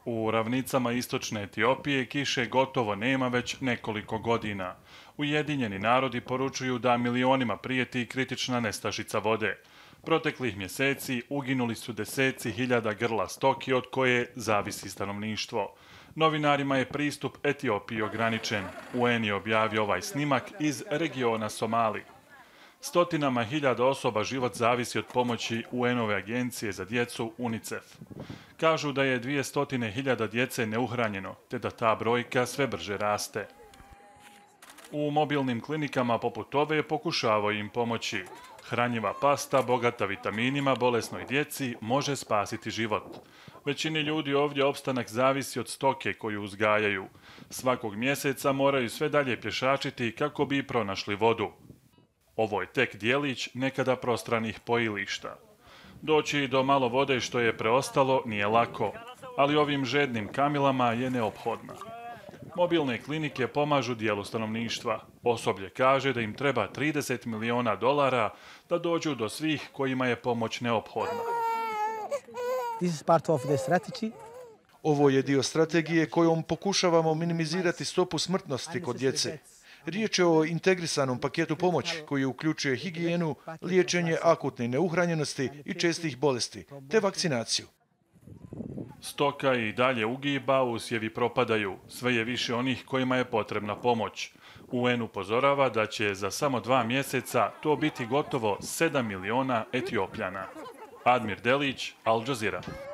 U ravnicama istočne Etiopije kiše gotovo nema već nekoliko godina. Ujedinjeni narodi poručuju da milionima prijeti kritična nestašica vode. Proteklih mjeseci uginuli su deseci hiljada grla stoke od koje zavisi stanovništvo. Novinarima je pristup Etiopiji ograničen. UN je objavio ovaj snimak iz regiona Somali. Stotinama hiljada osoba život zavisi od pomoći UN-ove agencije za djecu UNICEF. Kažu da je 200.000 djece neuhranjeno, te da ta brojka sve brže raste. U mobilnim klinikama poput ove pokušavaju im pomoći. Hranjiva pasta, bogata vitaminima, bolesnoj djeci može spasiti život. Većini ljudi ovdje opstanak zavisi od stoke koju uzgajaju. Svakog mjeseca moraju sve dalje pješačiti kako bi pronašli vodu. Ovo je tek dijelić nekada prostranih pojilišta. Doći do malo vode što je preostalo nije lako, ali ovim žednim kamilama je neophodna. Mobilne klinike pomažu dijelu stanovništva. Osoblje kaže da im treba $30 miliona da dođu do svih kojima je pomoć neophodna. Ovo je dio strategije kojom pokušavamo minimizirati stopu smrtnosti kod djece. Riječ je o integrisanom paketu pomoći koji uključuje higijenu, liječenje akutne neuhranjenosti i čestih bolesti, te vakcinaciju. Stoka i dalje ugiba, usjevi propadaju. Sve je više onih kojima je potrebna pomoć. UN upozorava da će za samo 2 mjeseca to biti gotovo 7 miliona Etiopljana. Admir Delić, Al Jazeera.